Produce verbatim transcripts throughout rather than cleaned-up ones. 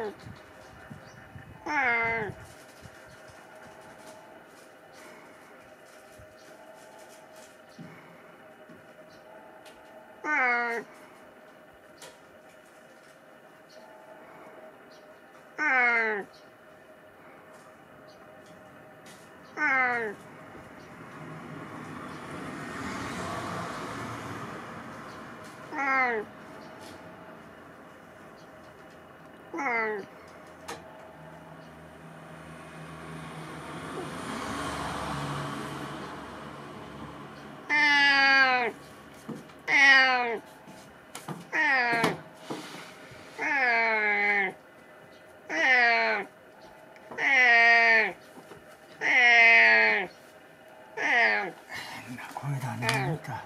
声だね、なんか。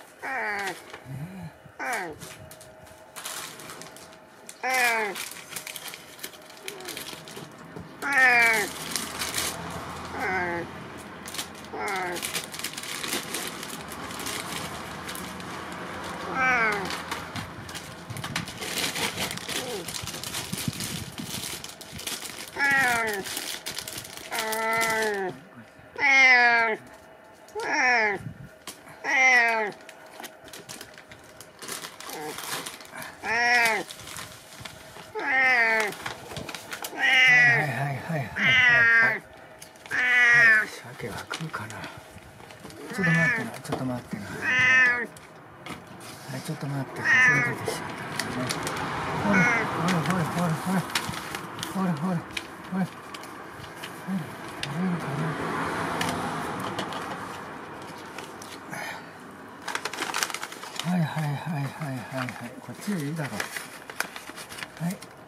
鮭は食うかな。ちょっと待ってな、ちょっと待ってな。はい、ちょっと待って、外れてしまったね。ほら、ほら、ほら、ほら、ほら、ほら、ほら、ほら、取れるかな。はいはいはいはいはいはい、こっちでいいだろう。はい。